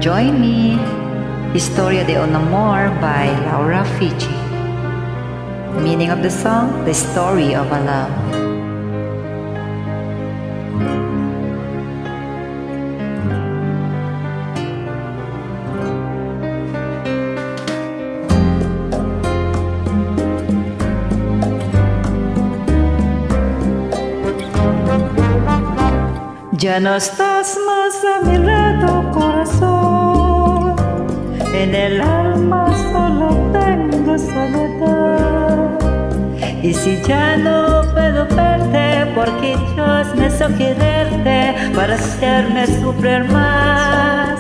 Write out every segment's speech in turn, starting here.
Join me, Historia de un Amor by Laura Fiji. Meaning of the song, the story of a love. Ya no estás más a mi lado, corazón. En el alma solo tengo soledad. Y si ya no puedo verte, porque Dios me hizo quererte para hacerme sufrir más.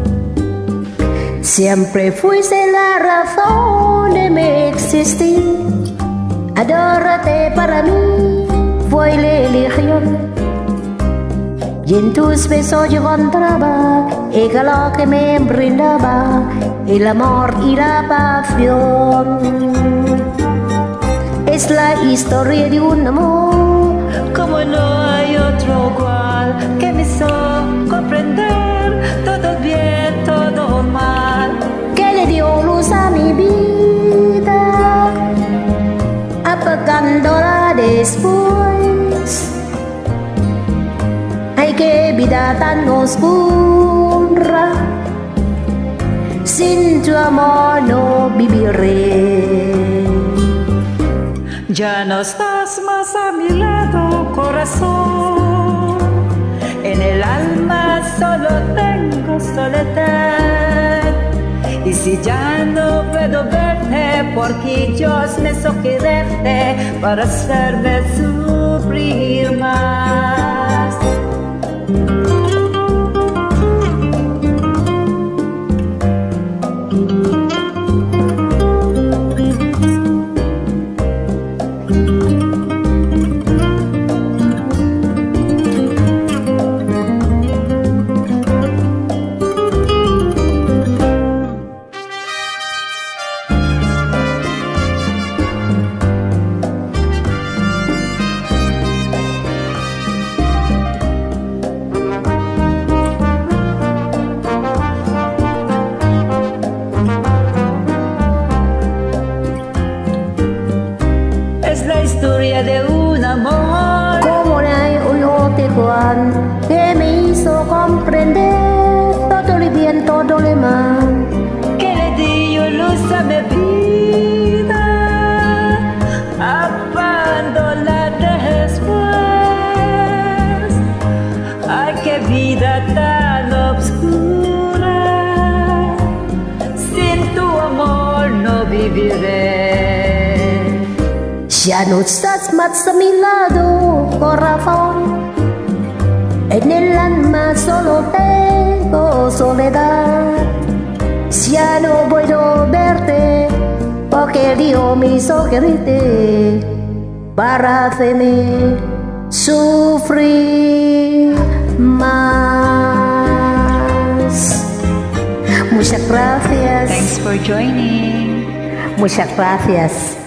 Siempre fuiste la razón de mi existir. Adórate para mí fue la elección. Y en tus besos yo encontraba el calor que me brindaba el amor y la pasión. Es la historia de un amor como no hay otro igual, que me hizo comprender todo bien, todo mal, que le dio luz a mi vida, apagándola después. Ay, qué vida tan oscura, sin tu amor no viviré. Ya no estás más a mi lado, corazón. En el alma solo tengo soledad. Y si ya no puedo verte, porque Dios me hizo quererte para hacerme sufrir más. Es la historia de un amor como no hay otro igual, que me hizo comprender todo el bien, todo el mal, que le dio luz a mi vida, apagándola después. Ay, qué vida tan obscura, sin tu amor no viviré. Ya no estás más a mi lado, corazón. En el alma solo tengo soledad. Ya no puedo verte, porque Dios me hizo quererte para hacerme sufrir más. Muchas gracias. Thanks for joining. Muchas gracias.